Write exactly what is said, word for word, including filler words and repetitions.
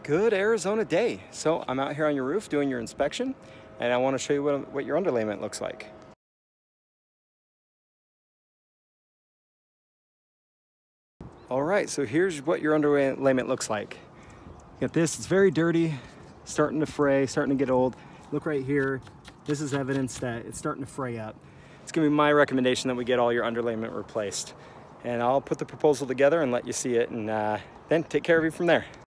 Good Arizona day. So I'm out here on your roof doing your inspection, and I want to show you what, what your underlayment looks like. All right, so here's what your underlayment looks like. You got this, it's very dirty, starting to fray, starting to get old. Look right here, this is evidence that it's starting to fray up. It's gonna be my recommendation that we get all your underlayment replaced. And I'll put the proposal together and let you see it, and uh, then take care of you from there.